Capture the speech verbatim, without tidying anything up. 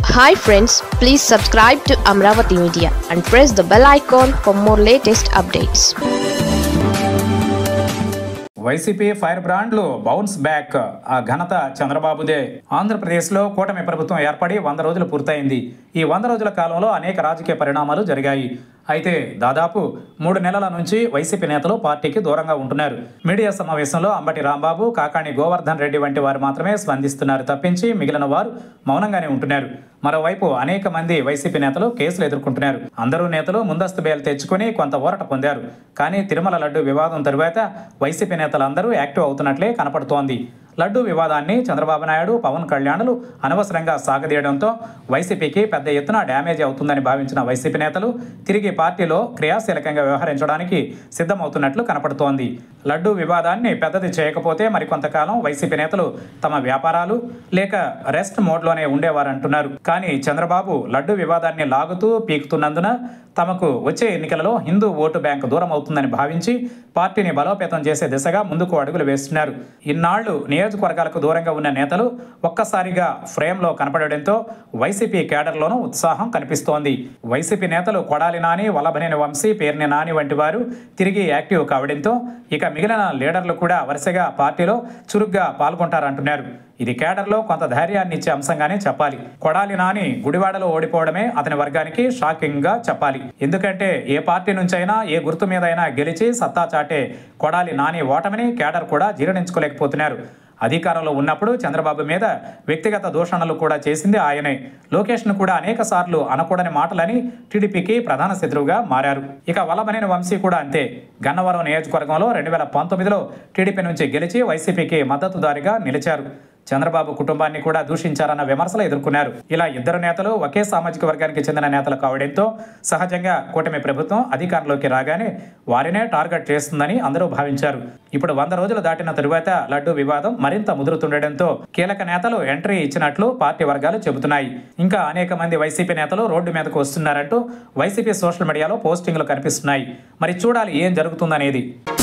Hi friends, please subscribe to Amravati Media and press the bell icon for more latest updates. YCP fire బ్రాండ్లు bounce back. ఆ ఘనత చంద్రబాబుదే. ఆంధ్రప్రదేశ్లో కూటమి ప్రభుత్వం ఏర్పడి వంద రోజులు పూర్తయింది. ఈ వంద రోజుల కాలంలో అనేక రాజకీయ పరిణామాలు జరిగాయి. అయితే దాదాపు మూడు నెలల నుంచి వైసీపీ నేతలు పార్టీకి దూరంగా ఉంటున్నారు. మీడియా సమావేశంలో అంబటి రాంబాబు, కాకాణి గోవర్ధన్ రెడ్డి వంటి వారు మాత్రమే స్పందిస్తున్నారు తప్పించి మిగిలిన వారు మౌనంగానే ఉంటున్నారు. మరోవైపు అనేక మంది వైసీపీ నేతలు కేసులు ఎదుర్కొంటున్నారు. అందరూ నేతలు ముందస్తు బెయిల్ తెచ్చుకుని కొంత ఊరట పొందారు. కానీ తిరుమల లడ్డు వివాదం తరువాత వైసీపీ నేతలందరూ యాక్టివ్ అవుతున్నట్లే కనపడుతోంది. లడ్డు వివాదాన్ని చంద్రబాబు నాయుడు, పవన్ కళ్యాణ్లు అనవసరంగా సాగదీయడంతో వైసీపీకి పెద్ద ఎత్తున డ్యామేజ్ అవుతుందని భావించిన వైసీపీ నేతలు తిరిగి పార్టీలో క్రియాశీలకంగా వ్యవహరించడానికి సిద్ధమవుతున్నట్లు కనపడుతోంది. లడ్డు వివాదాన్ని పెద్దది చేయకపోతే మరికొంతకాలం వైసీపీ నేతలు తమ వ్యాపారాలు లేక రెస్ట్ మోడ్లోనే ఉండేవారంటున్నారు. కానీ చంద్రబాబు లడ్డు వివాదాన్ని లాగుతూ పీకుతున్నందున తమకు వచ్చే ఎన్నికలలో హిందూ ఓటు బ్యాంకు దూరం అవుతుందని భావించి పార్టీని బలోపేతం చేసే దిశగా ముందుకు అడుగులు వేస్తున్నారు. ఇన్నాళ్లు నియోజకవర్గాలకు దూరంగా ఉన్న నేతలు ఒక్కసారిగా ఫ్రేమ్లో కనపడడంతో వైసీపీ కేడర్లోనూ ఉత్సాహం కనిపిస్తోంది. వైసీపీ నేతలు కొడాలి నాని, వల్లభనేని వంశీ, పేర్ని నాని వంటి వారు తిరిగి యాక్టివ్ కావడంతో ఇక మిగిలిన లీడర్లు కూడా వరుసగా పార్టీలో చురుగ్గా పాల్గొంటారంటున్నారు. ఇది కేడర్లో కొంత ధైర్యాన్ని ఇచ్చే అంశంగానే చెప్పాలి. కొడాలి నాని గుడివాడలో ఓడిపోవడమే అతని వర్గానికి షాకింగ్ గా చెప్పాలి. ఎందుకంటే ఏ పార్టీ నుంచైనా ఏ గుర్తు మీదైనా గెలిచి సత్తా చాటే కొడాలి నాని ఓటమిని కేడర్ కూడా జీర్ణించుకోలేకపోతున్నారు. అధికారంలో ఉన్నప్పుడు చంద్రబాబు మీద వ్యక్తిగత దూషణలు కూడా చేసింది ఆయనే. లోకేష్ను కూడా అనేక సార్లు అనకూడని మాటలని టీడీపీకి ప్రధాన శత్రువుగా మారారు. ఇక వల్లభనేని వంశీ కూడా అంతే. గన్నవరం నియోజకవర్గంలో రెండు వేల పంతొమ్మిదిలో టీడీపీ నుంచి గెలిచి వైసీపీకి మద్దతుదారిగా నిలిచారు. చంద్రబాబు కుటుంబాన్ని కూడా దూషించారన్న విమర్శలు ఎదుర్కొన్నారు. ఇలా ఇద్దరు నేతలు ఒకే సామాజిక వర్గానికి చెందిన నేతలు కావడంతో సహజంగా కూటమి ప్రభుత్వం అధికారంలోకి రాగానే వారినే టార్గెట్ చేస్తుందని అందరూ భావించారు. ఇప్పుడు వంద రోజులు దాటిన తరువాత లడ్డు వివాదం మరింత ముదురుతుండటంతో కీలక నేతలు ఎంట్రీ ఇచ్చినట్లు పార్టీ వర్గాలు చెబుతున్నాయి. ఇంకా అనేక మంది వైసీపీ నేతలు రోడ్డు మీదకు వస్తున్నారంటూ వైసీపీ సోషల్ మీడియాలో పోస్టింగ్లు కనిపిస్తున్నాయి. మరి చూడాలి ఏం జరుగుతుందనేది.